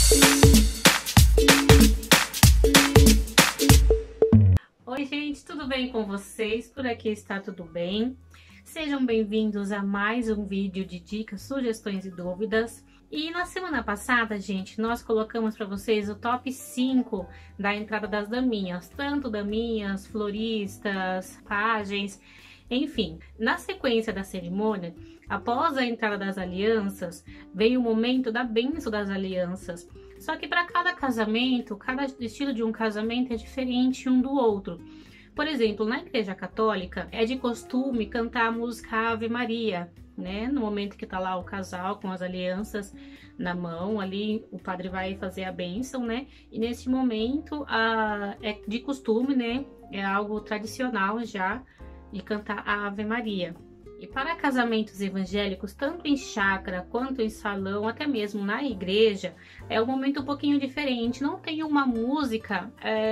Oi gente, tudo bem com vocês? Por aqui está tudo bem? Sejam bem-vindos a mais um vídeo de dicas, sugestões e dúvidas. E na semana passada, gente, nós colocamos para vocês o top 5 da entrada das daminhas, tanto daminhas, floristas, pajens, enfim. Na sequência da cerimônia, após a entrada das alianças, veio o momento da bênção das alianças. Só que para cada casamento, cada estilo de um casamento é diferente um do outro. Por exemplo, na Igreja Católica, é de costume cantar a música Ave Maria, né? No momento que tá lá o casal com as alianças na mão, ali o padre vai fazer a bênção, né? E nesse momento é de costume, né? É algo tradicional já de cantar a Ave Maria. E para casamentos evangélicos, tanto em chácara quanto em salão, até mesmo na igreja, é um momento um pouquinho diferente. Não tem uma música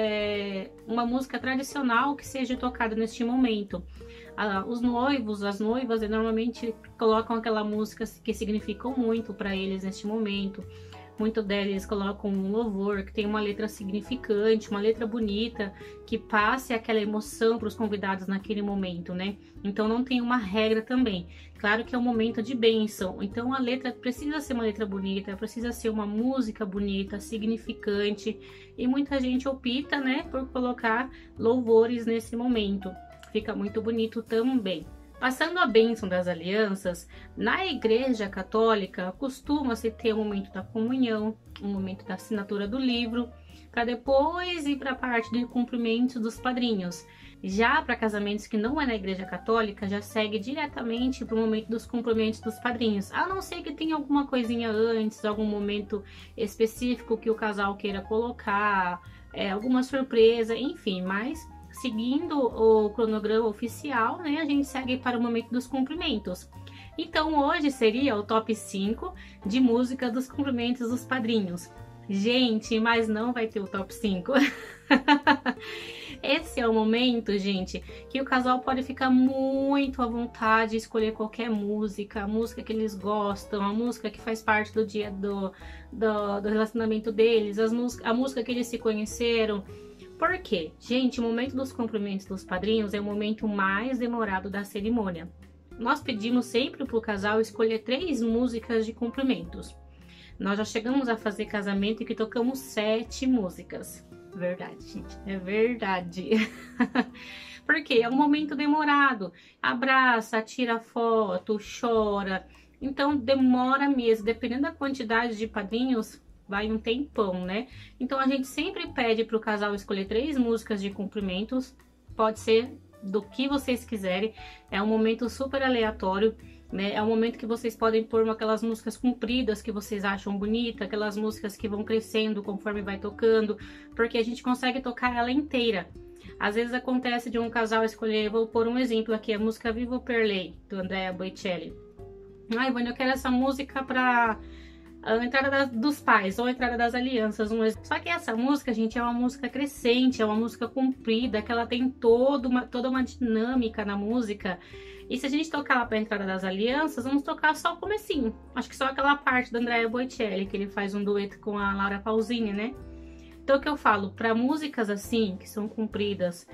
tradicional que seja tocada neste momento. Os noivos, as noivas, normalmente colocam aquela música que significa muito para eles neste momento. Muitos deles colocam um louvor que tem uma letra significante, uma letra bonita, que passe aquela emoção para os convidados naquele momento, né? Então não tem uma regra também. Claro que é um momento de bênção, então a letra precisa ser uma letra bonita, precisa ser uma música bonita, significante, e muita gente opta, né, por colocar louvores nesse momento. Fica muito bonito também. Passando a bênção das alianças, na Igreja Católica costuma-se ter o momento da comunhão, o momento da assinatura do livro, para depois ir para a parte de cumprimentos dos padrinhos. Já para casamentos que não é na Igreja Católica, já segue diretamente para o momento dos cumprimentos dos padrinhos, a não ser que tenha alguma coisinha antes, algum momento específico que o casal queira colocar, alguma surpresa, enfim, mas seguindo o cronograma oficial, né, a gente segue para o momento dos cumprimentos. Então hoje seria o top 5 de música dos cumprimentos dos padrinhos. Gente, mas não vai ter o top 5. Esse é o momento, gente, que o casal pode ficar muito à vontade de escolher qualquer música, a música que eles gostam, a música que faz parte do dia do relacionamento deles, a música que eles se conheceram. Por quê? Gente, o momento dos cumprimentos dos padrinhos é o momento mais demorado da cerimônia. Nós pedimos sempre para o casal escolher 3 músicas de cumprimentos. Nós já chegamos a fazer casamento e que tocamos 7 músicas. Verdade, gente, é verdade. Porque é um momento demorado. Abraça, tira foto, chora. Então demora mesmo, dependendo da quantidade de padrinhos, vai um tempão, né? Então a gente sempre pede para o casal escolher 3 músicas de cumprimentos. Pode ser do que vocês quiserem. É um momento super aleatório, né? É um momento que vocês podem pôr aquelas músicas compridas que vocês acham bonita, aquelas músicas que vão crescendo conforme vai tocando, porque a gente consegue tocar ela inteira. Às vezes acontece de um casal escolher, vou pôr um exemplo aqui, a música Vivo per Lei, do Andrea Bocelli. Ai, Ivone, eu quero essa música para a entrada dos pais ou a entrada das alianças. Só que essa música, gente, é uma música crescente, é uma música comprida, que ela tem toda uma dinâmica na música. E se a gente tocar lá para a entrada das alianças, vamos tocar só o comecinho. Acho que só aquela parte da Andrea Bocelli, que ele faz um dueto com a Laura Pausini, né? Então o que eu falo, para músicas assim, que são compridas,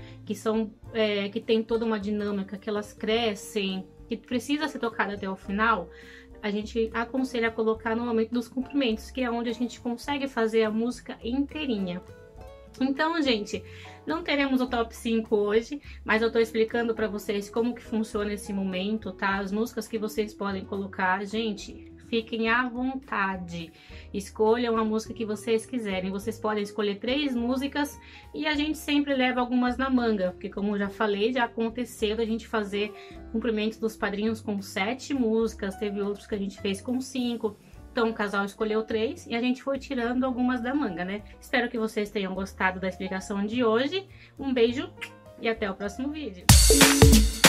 que tem toda uma dinâmica, que elas crescem, que precisa ser tocada até o final, a gente aconselha colocar no momento dos cumprimentos, que é onde a gente consegue fazer a música inteirinha. Então, gente, não teremos o top 5 hoje, mas eu tô explicando para vocês como que funciona esse momento, tá? As músicas que vocês podem colocar, gente, fiquem à vontade. Escolham a música que vocês quiserem. Vocês podem escolher 3 músicas e a gente sempre leva algumas na manga, porque como eu já falei, já aconteceu da gente fazer cumprimentos dos padrinhos com 7 músicas, teve outros que a gente fez com 5. Então o casal escolheu 3 e a gente foi tirando algumas da manga, né? Espero que vocês tenham gostado da explicação de hoje. Um beijo e até o próximo vídeo.